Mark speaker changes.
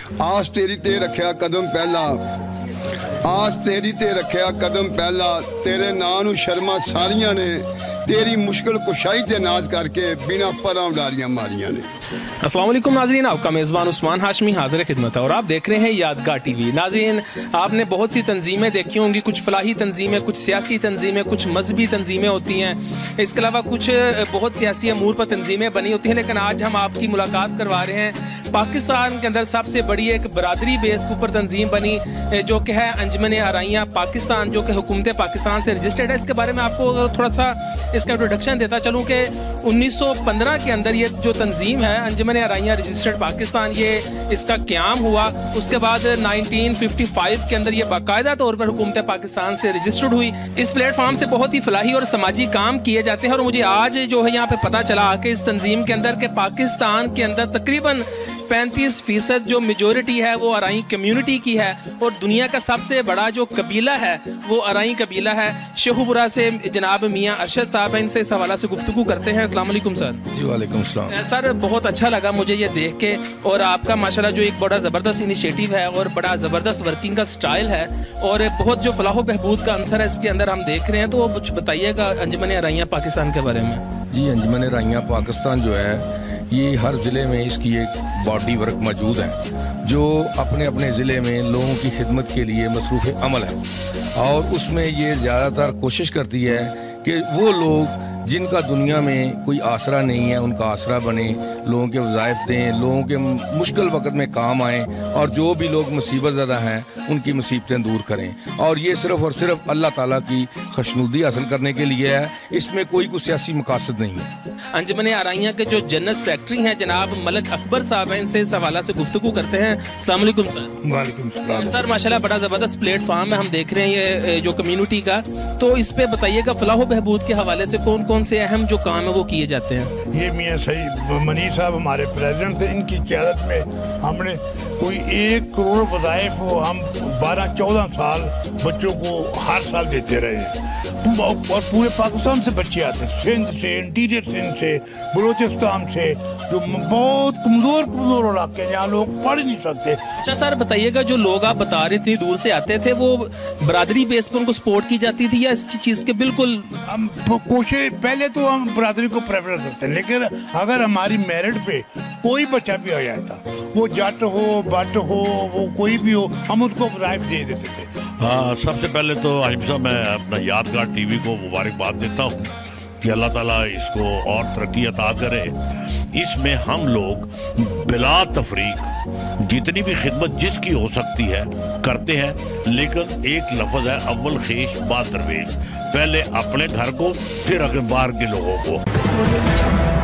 Speaker 1: ਆਸ ਤੇਰੀ ਤੇ ਰੱਖਿਆ ਕਦਮ ਪਹਿਲਾ, ਆਸ ਤੇਰੀ ਤੇ ਰੱਖਿਆ ਕਦਮ ਪਹਿਲਾ, ਤੇਰੇ ਨਾਂ ਨੂੰ ਸ਼ਰਮਾਂ ਸਾਰੀਆਂ ਨੇ, तेरी मुश्किल कुशाई ते नाज करके बिना परां डालियां मारियां ने।
Speaker 2: अस्सलाम वालेकुम नाज़रीन, आपका मेज़बान उस्मान हाशमी हाज़िर खिदमत है और आप देख रहे हैं यादगार टीवी। नाज़रीन, आपने बहुत सी तंजीमें देखी होंगी, कुछ फलाही तंजीमें, कुछ सियासी तंजीमें, कुछ मजहबी तंजीमें होती हैं। इसके अलावा कुछ बहुत सियासी अमूर पर तंजीमें बनी होती हैं। लेकिन आज हम आपकी मुलाकात करवा रहे हैं पाकिस्तान के अंदर सबसे बड़ी एक बरादरी बेस के ऊपर तंजीम बनी जो कि है अंजमन आराइयाँ पाकिस्तान, जो कि हुकूमत पाकिस्तान से रजिस्टर्ड है। इसके बारे में आपको थोड़ा सा इसका इंट्रोडक्शन देता चलूँ कि 1915 के अंदर ये जो तंजीम है अंजमन आराइयाँ रजिस्टर्ड पाकिस्तान, ये इसका क़याम हुआ। उसके बाद 1955 के अंदर ये बाकायदा तौर पर हुकूमत पाकिस्तान से रजिस्टर्ड हुई। इस प्लेटफॉर्म से बहुत ही फलाही और समाजी काम किए जाते हैं और मुझे आज जो है यहाँ पे पता चला कि इस तंजीम के अंदर के पाकिस्तान के अंदर तकरीबन 35% जो मेजॉरिटी है वो अराई कम्युनिटी की है और दुनिया का सबसे बड़ा जो कबीला है वो अराई कबीला है। शेखुपुरा से जनाब मियाँ अरशद साहब हैं, इनसे इस हवाला से गुफ्तगू करते हैं। अस्सलाम वालेकुम सर।
Speaker 3: जी वालेकुम सलाम।
Speaker 2: सर, बहुत अच्छा लगा मुझे ये देख के और आपका माशाल्लाह जो एक बड़ा ज़बरदस्त इनिशिएटिव है और बड़ा ज़बरदस्त वर्किंग का स्टाइल है और बहुत जो फलाह बहबूद का अंसर है इसके अंदर हम देख रहे हैं। तो कुछ बताइएगा अंजमन आराइयाँ पाकिस्तान के बारे में।
Speaker 3: जी, अंजमन आराइयाँ पाकिस्तान जो है ये हर ज़िले में इसकी एक बॉडी वर्क मौजूद है जो अपने अपने ज़िले में लोगों की खिदमत के लिए मसरूफ़ अमल है और उसमें ये ज़्यादातर कोशिश करती है कि वो लोग जिनका दुनिया में कोई आसरा नहीं है उनका आसरा बने, लोगों के वज़ाइफ दें, लोगों के मुश्किल वक़्त में काम आएँ और जो भी लोग मुसीबत ज़दा हैं उनकी मुसीबतें दूर करें। और ये सिर्फ़ और सिर्फ अल्लाह ताला की खुशनुदी हासिल करने के लिए है, इसमें कोई सियासी मकासद नहीं है।
Speaker 2: अंजमन आराइयाँ के जो जनरल सेक्रेटरी हैं जनाब मलिक अकबर साहब हैं, इनसे इस हवाला से गुफ्तगू करते हैं। अस्सलाम वालेकुम सर।
Speaker 4: वालेकुम सलाम।
Speaker 2: सर माशाल्लाह बड़ा ज़बरदस्त प्लेटफॉर्म है, हम देख रहे हैं ये जो कम्युनिटी का, तो इस पे बताइएगा फलाह बहबूद के हवाले से कौन कौन से अहम जो काम है वो किए जाते हैं।
Speaker 4: ये मियाँ सही मनीर साहब हमारे प्रेसिडेंट थे, इनकी क़यादत में हमने कोई 1 करोड़ वज़ाइफ हम 12-14 साल बच्चों को हर साल देते रहे और पूरे पाकिस्तान से बच्चे आते हैं, सिंध से, इंटीरियर सिंध से, बलूचिस्तान से, जो बहुत कमज़ोर इलाके हैं जहाँ लोग पढ़ नहीं सकते।
Speaker 2: अच्छा सर बताइएगा, जो लोग आप बता रहे इतनी दूर से आते थे वो बरादरी बेस पर उनको सपोर्ट की जाती थी या इसकी चीज़ के बिल्कुल?
Speaker 4: हम कोशिश पहले तो हम बरादरी को प्रेफर करते हैं, लेकिन अगर हमारी मेरिट पे कोई बच्चा भी आ जाता, वो जट हो बट हो वो कोई भी हो, हम उसको वज़ाइफ दे देते थे।
Speaker 5: हाँ, सबसे पहले तो हाशिम साहब मैं अपना यादगार टीवी को मुबारकबाद देता हूँ कि अल्लाह ताला इसको और तरक्की अता करे। इसमें हम लोग बिला तफरीक जितनी भी खिदमत जिसकी हो सकती है करते हैं, लेकिन एक लफ्ज़ है अव्वल खेश बाद दरवेश, पहले अपने घर को फिर अगर बाहर के लोगों को।